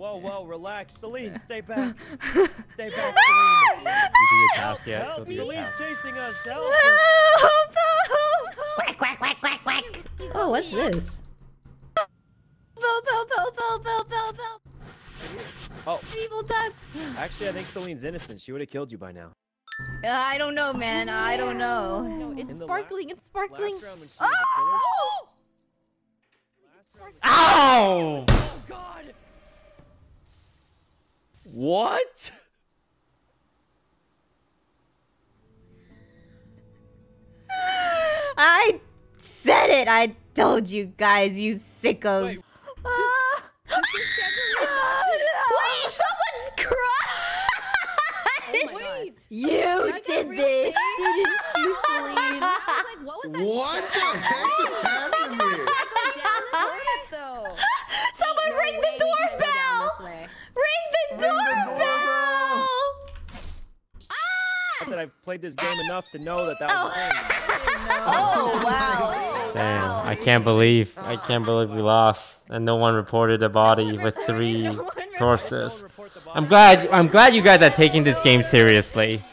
Whoa, relax. Celine, stay back. Stay back, Celine. You do your task yet? Help, Celine's chasing us. Help. Quack, quack, quack, quack, quack. Oh, what's this? Help. Oh. Evil ducks. Actually, I think Celine's innocent. She would have killed you by now. I don't know, man. I don't know. No, it's sparkling. It's sparkling. Last round when she was a killer. Ow! Oh, God. What? I said it. I told you guys, you sickos. Wait. Wait, someone's crying! Oh my God. You That did got real this. bad. Didn't you, Celine? I was like, what was that? What the heck just happened here? I go down the toilet though. Someone No ring way the you can go down doorbell! this way. Ring the doorbell! That I've played this game enough to know that was a thing. Oh, wow. Damn, I can't believe we lost and no one reported a body with 3 corpses. I'm glad you guys are taking this game seriously.